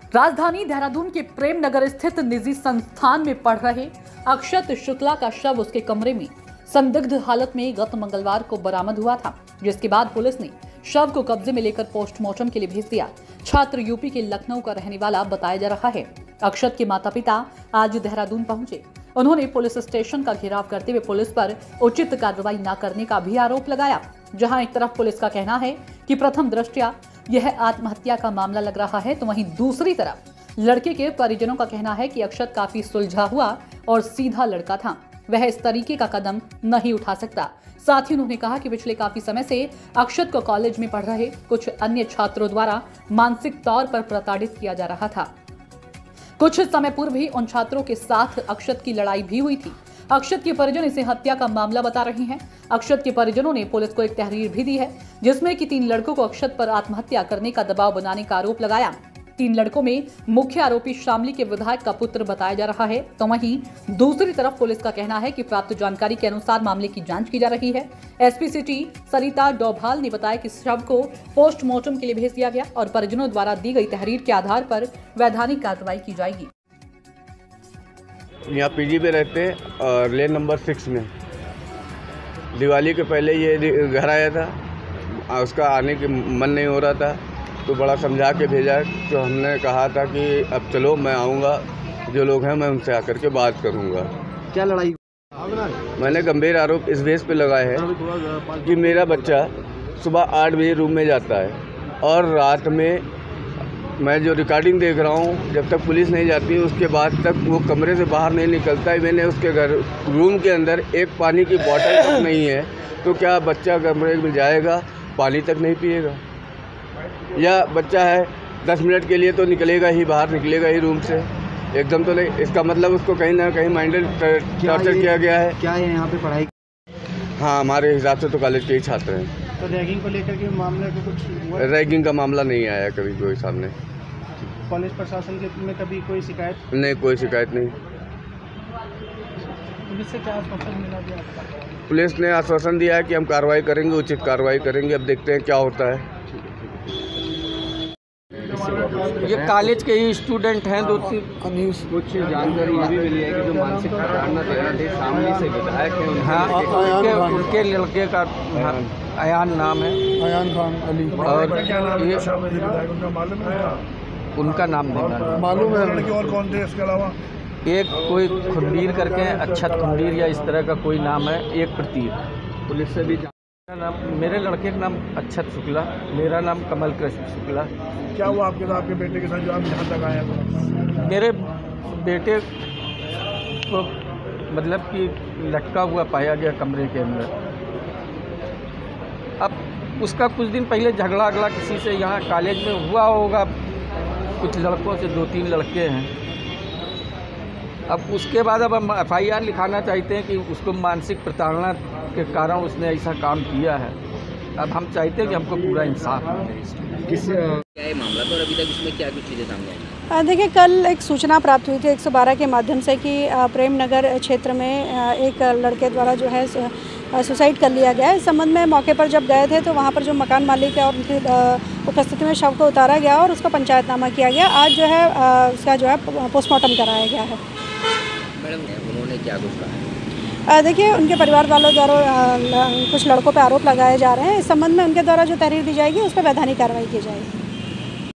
राजधानी देहरादून के प्रेम नगर स्थित निजी संस्थान में पढ़ रहे अक्षत शुक्ला का शव उसके कमरे में संदिग्ध हालत में गत मंगलवार को बरामद हुआ था, जिसके बाद पुलिस ने शव को कब्जे में लेकर पोस्टमार्टम के लिए भेज दिया। छात्र यूपी के लखनऊ का रहने वाला बताया जा रहा है। अक्षत के माता पिता आज देहरादून पहुंचे। उन्होंने पुलिस स्टेशन का घेराव करते हुए पुलिस पर उचित कार्रवाई न करने का भी आरोप लगाया। जहां एक तरफ पुलिस का कहना है कि प्रथम दृष्टया यह आत्महत्या का मामला लग रहा है, तो वहीं दूसरी तरफ लड़के के परिजनों का कहना है कि अक्षत काफी सुलझा हुआ और सीधा लड़का था, वह इस तरीके का कदम नहीं उठा सकता। साथ ही उन्होंने कहा कि पिछले काफी समय से अक्षत को कॉलेज में पढ़ रहे कुछ अन्य छात्रों द्वारा मानसिक तौर पर प्रताड़ित किया जा रहा था। कुछ समय पूर्व ही उन छात्रों के साथ अक्षत की लड़ाई भी हुई थी। अक्षत के परिजन इसे हत्या का मामला बता रहे हैं। अक्षत के परिजनों ने पुलिस को एक तहरीर भी दी है, जिसमें कि 3 लड़कों को अक्षत पर आत्महत्या करने का दबाव बनाने का आरोप लगाया। 3 लड़कों में मुख्य आरोपी शामली के विधायक का पुत्र बताया जा रहा है, तो वहीं दूसरी तरफ पुलिस का कहना है कि प्राप्त जानकारी के अनुसार मामले की जांच की जा रही है। एसपी सिटी सरिता डोभाल ने बताया कि शव को पोस्टमार्टम के लिए भेज दिया गया और परिजनों द्वारा दी गई तहरीर के आधार पर वैधानिक कार्रवाई की जाएगी। यहाँ पीजी पे रहते हैं और लेन नंबर 6 में। दिवाली के पहले ये घर आया था, उसका आने के मन नहीं हो रहा था, तो बड़ा समझा के भेजा। तो हमने कहा था कि अब चलो मैं आऊँगा, जो लोग हैं मैं उनसे आकर के बात करूँगा। क्या लड़ाई? मैंने गंभीर आरोप इस बेस पे लगाए हैं कि मेरा बच्चा सुबह 8 बजे रूम में जाता है और रात में मैं जो रिकॉर्डिंग देख रहा हूँ, जब तक पुलिस नहीं जाती उसके बाद तक वो कमरे से बाहर नहीं निकलता है। मैंने उसके घर रूम के अंदर एक पानी की बोतल तक नहीं है, तो क्या बच्चा कमरे में जाएगा, पानी तक नहीं पिएगा? या बच्चा है 10 मिनट के लिए तो निकलेगा ही, बाहर निकलेगा ही रूम से, एकदम तो नहीं। इसका मतलब उसको कहीं ना कहीं माइंडेड टॉर्चर किया गया है। क्या है यहाँ पे पढ़ाई? हाँ, हमारे हिसाब से तो कॉलेज के ही छात्र हैं। तो रैगिंग को लेकर के मामले को कुछ हुआ? रैगिंग का मामला नहीं आया कभी कोई सामने। कॉलेज प्रशासन के में कभी कोई शिकायत? नहीं, कोई शिकायत नहीं। पुलिस से क्या आश्वासन मिला दिया? पुलिस ने आश्वासन दिया है कि हम कार्रवाई करेंगे, उचित कार्रवाई करेंगे। अब देखते हैं क्या होता है। ये कॉलेज के ही स्टूडेंट हैं। 2-3 कुछ जानकारी ये भी मिली है कि जो मानसिक प्रताड़ना थे सामने से विधायक हैं। हाँ, उनके लड़के का अयान नाम है, अयान खान अली। और ये उनका नाम नहीं मालूम है। और कौन थे इसके अलावा? एक कोई खुंडीर करके, अक्षत खुंडीर या इस तरह का कोई नाम है, एक प्रतीक। पुलिस से भी मेरे लड़के का नाम अक्षत शुक्ला, मेरा नाम कमल कृष्ण शुक्ला। क्या हुआ आपके साथ, आपके बेटे के साथ जो आप यहाँ तक आए हैं? मेरे बेटे को मतलब कि लटका हुआ पाया गया कमरे के अंदर। अब उसका कुछ दिन पहले झगड़ा किसी से यहाँ कॉलेज में हुआ होगा, कुछ लड़कों से, 2-3 लड़के हैं। अब उसके बाद अब हम FIR लिखाना चाहते हैं कि उसको मानसिक प्रताड़ना के कारण उसने ऐसा काम किया है। अब हम चाहते हैं कि हमको पूरा इंसाफ मिले। क्या है मामला, तो अभी तक इसमें क्या कुछ चीज़ें सामने आई? देखिए, कल एक सूचना प्राप्त हुई थी 112 के माध्यम से कि प्रेम नगर क्षेत्र में एक लड़के द्वारा जो है सुसाइड कर लिया गया है। इस संबंध में मौके पर जब गए थे तो वहाँ पर जो मकान मालिक है और उनकी उपस्थिति में शव को उतारा गया और उसका पंचायतनामा किया गया। आज जो है उसका जो है पोस्टमार्टम कराया गया है। मैडम, उन्होंने क्या कुछ कहा? देखिए, उनके परिवार वालों द्वारा कुछ लड़कों पर आरोप लगाए जा रहे हैं। इस संबंध में उनके द्वारा जो तहरीर दी जाएगी उस पर वैधानिक कार्रवाई की जाएगी।